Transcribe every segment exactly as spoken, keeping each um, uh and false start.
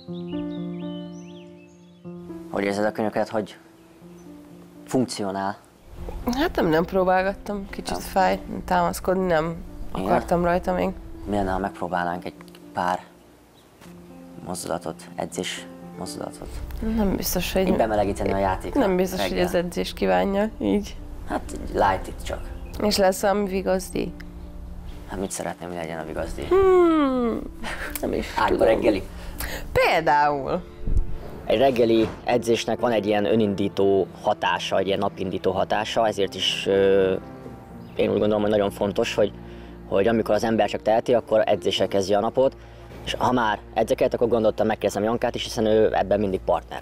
Hogy érzed a könyöket, hogy funkcionál? Hát nem, nem próbálgattam, kicsit Nem. fáj, támaszkodni nem Igen? akartam rajta még. Mi lenne, ha megpróbálnánk egy pár mozdulatot, edzés mozdulatot? Nem biztos, hogy... Így bemelegíteni a játékra. Nem biztos, reggel. hogy az edzés kívánja, így. Hát light it csak. És lesz valami vigaszdi? Hát mit szeretném, hogy legyen a vigaszdi? Hmm, nem is Ágyba tudom. reggeli? Például. Egy reggeli edzésnek van egy ilyen önindító hatása, egy ilyen napindító hatása, ezért is ö, én úgy gondolom, hogy nagyon fontos, hogy, hogy amikor az ember csak teheti, akkor edzéssel kezdje a napot, és ha már edzeket, akkor gondoltam megkérdezem Jankát is, hiszen ő ebben mindig partner.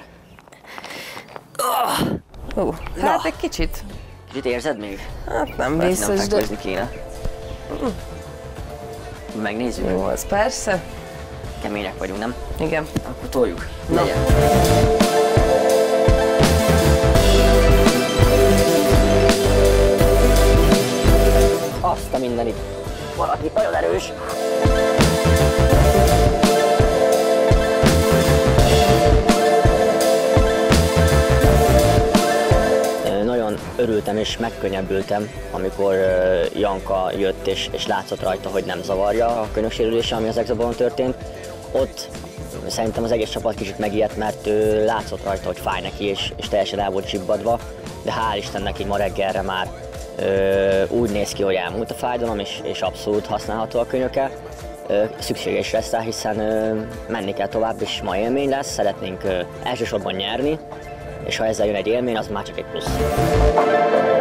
Uh, hát egy kicsit. Kicsit érzed még? Hát nem Lehet, biztos, nem de... fekvőzni kéne. Megnézzük. Jó, az persze. Kemények vagyunk, nem? Igen. Akkor toljuk. Na. Legyen. Azt a mindenit. Valaki nagyon erős. Nagyon örültem és megkönnyebbültem, amikor Janka jött és, és látszott rajta, hogy nem zavarja a könyöksérülése, ami az Exabonon történt. Ott szerintem az egész csapat kicsit megijedt, mert ő látszott rajta, hogy fáj neki és, és teljesen el volt csibbadva, de hál' Istennek így ma reggelre már ö, úgy néz ki, hogy elmúlt a fájdalom és, és abszolút használható a könyöke. Ö, szükséges lesz rá, hiszen ö, menni kell tovább, és ma élmény lesz, szeretnénk ö, elsősorban nyerni, és ha ezzel jön egy élmény, az már csak egy plusz.